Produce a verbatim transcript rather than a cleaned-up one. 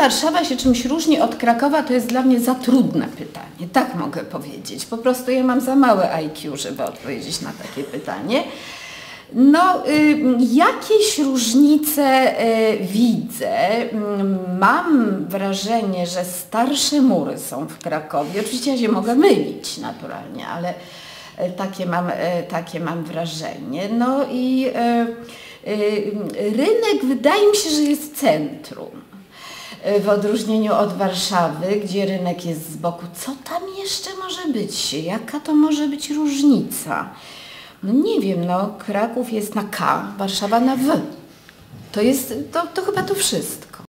Warszawa się czymś różni od Krakowa, to jest dla mnie za trudne pytanie, tak mogę powiedzieć. Po prostu ja mam za małe I Q, żeby odpowiedzieć na takie pytanie. No, y, jakieś różnice y, widzę. Y, mam wrażenie, że starsze mury są w Krakowie. Oczywiście ja się mogę mylić naturalnie, ale y, takie, mam, y, takie mam wrażenie. No i y, y, rynek wydaje mi się, że jest centrum. W odróżnieniu od Warszawy, gdzie rynek jest z boku. Co tam jeszcze może być? Jaka to może być różnica? No nie wiem, no Kraków jest na K, Warszawa na W. To jest, to, to chyba to wszystko.